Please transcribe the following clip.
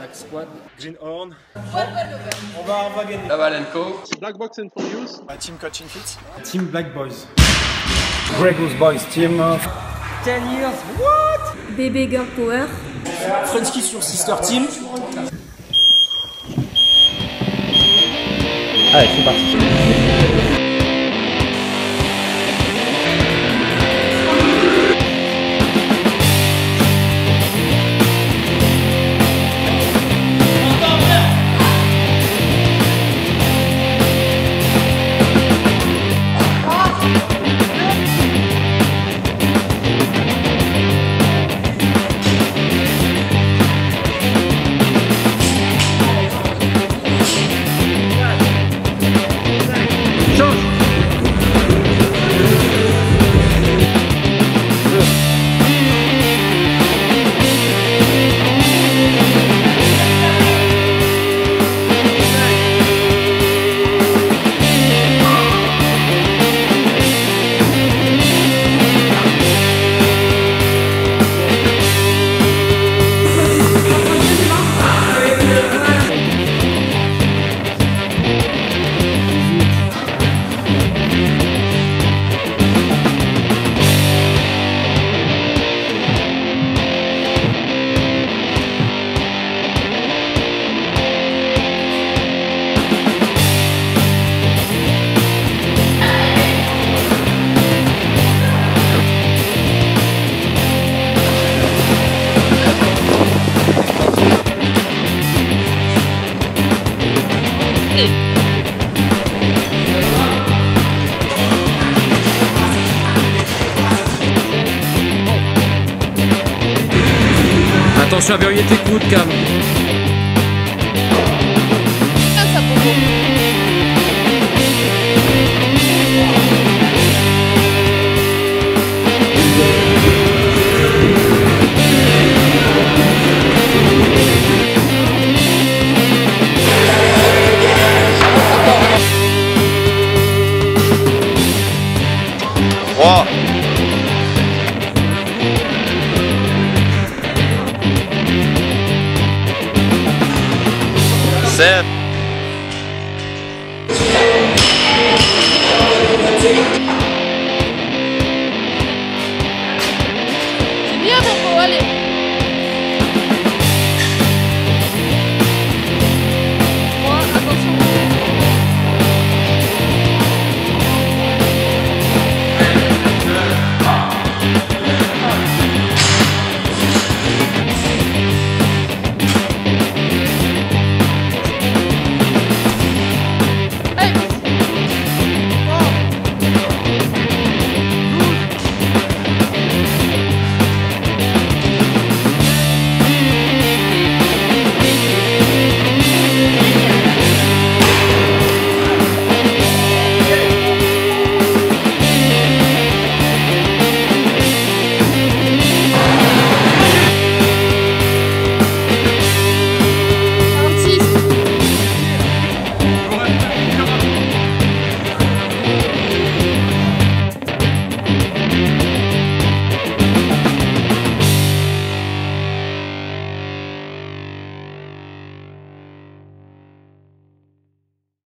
Black Squad. Greenhorn. On va gagner. Laval & Co. Black Box and for Use. Team Coaching Fit. Team Black Boys. Grey Goose Boys Team. 10 years, what? Bébé Girl Power. French sur Sister Team. Allez, c'est parti. Attention à verrouiller tes coudes, Cam. Set. C'est bien, Bobo, allez.